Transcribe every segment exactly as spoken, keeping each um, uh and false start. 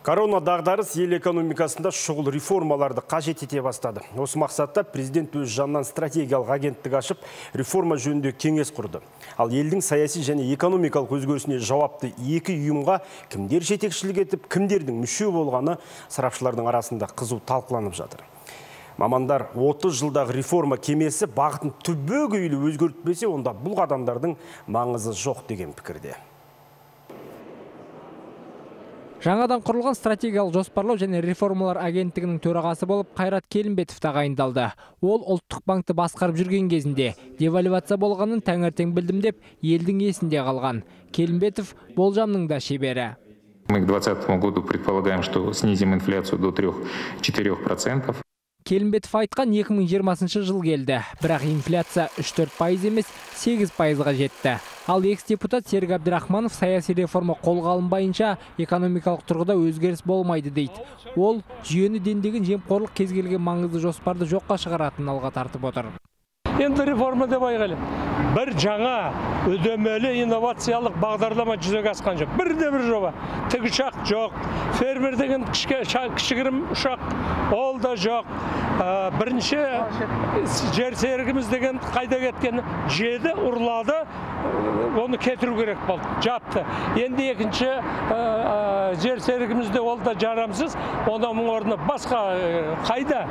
Корона дағдарыс ел экономикасында шұғыл реформаларды қажет ете бастады. Осы мақсатта президент өз жанынан стратегиялық агенттік ашып, реформа жөнінде кеңес құрды. Ал елдің саяси және экономикалық өзгерісіне жауапты екі ұйымға кімдер жетекшілік етіп, кімдердің мүше болғаны сарапшылардың арасында қызу талқыланып жатыр. Мамандар отыз жылдағы реформа кемесі бағытын түбегейлі өзгертпесе, онда бұл қадамдардың маңызы жоқ деген пікірде. Жаңадан құрылған стратегиялық жоспарлау және реформалар агенттігінің төрағасы болып Қайрат Келімбетов тағайындалды. Ол ұлттық банкты басқарып жүрген кезінде девальвация болғанын таңертең білдім деп, елдің есінде қалған. Келімбетов болжамның да шебері. Мы к двадцатому году предполагаем, что снизим инфляцию до трёх-четырёх процентов. Келімбетов айтқан екі мың жиырмасыншы жыл келді. Бірақ инфляция үш-төрт пайыз емес, сегіз пайызға жетті. Ал экс-депутат Серік Әбдірахманов саяси реформа қолға алынбайынша экономикалық тұрғыда өзгеріс болмайды дейді. Ол жүйені дендеген жемқорлық кез келген маңызды жоспарды жоққа шығаратынын алға тартып отыр. Енді реформа деп айғайлы. Бір жаңа үдемелі инновациялық бағдарлама жүзеге асқан жоқ. Бірде бір жоба. Тікұшақ жоқ. Фермер деген кішігірім ұшақ ол да жоқ. Бірінші жер серігіміз деген қайда кеткені жеді, ұрлады, оны кетіру керек болды. Жапты. Енді екінші жер серігімізде ол да жарамсыз. Оның орны басқа қайда?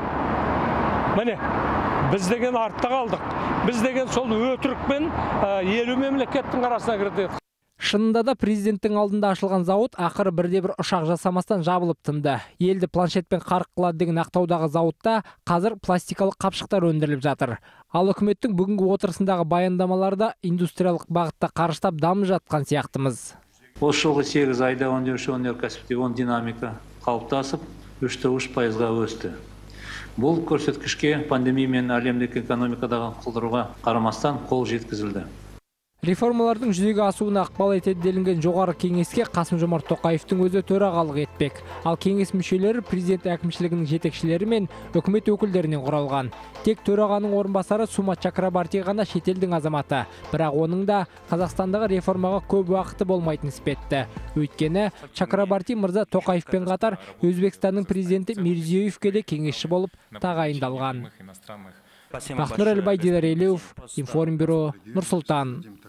Міне, біз деген артта қалдық. Біз деген сол өтірікпен елу мемлекеттің арасына кірді. Шынында да президенттің алдында ашылған зауыт ақыры бірде бір ұшақ жасамастан жабылып тынды. Елді планшетпен қарық қылады деген Ақтаудағы зауытта қазір пластикалық қапшықтар өндіріліп жатыр. Ал үкіметтің бүгінгі отырысындағы баяндамаларда индустриялық бағытта қарыштап дамып жатқан сияқтымыз. Осы жылғы сегіз айда өндіруші өнеркәсіпте оң динамика қалыптасып, үш-те үш пайызға өсті. Бұл көрсеткішке пандемия мен әлемдік экономикадағы құлдыруға қарамастан қол жеткізілді. Реформалардың жүзеге асуына ықпал етеді делінген жоғары кеңеске Қасым-Жомарт Тоқаевтың өзі төрағалық етпек. Ал кеңес мүшелері президент әкімшілігінің жетекшілері мен үкімет өкілдерінен құралған. Тек төрағаның орынбасары Сума Чакрабарти ғана шетелдің азаматы. Бірақ оның да Қазақстандағы реформаға көп уақыты болмайтын іспетті. Өйткені Чакрабарти мырза Тоқаевпен қатар Өзбекстанның президенті Мирзиёевке де кеңесші болып тағайындалған. Ақнұр Әлбай, Дидар Елеуов, Информбюро, Нұр Сұлтан.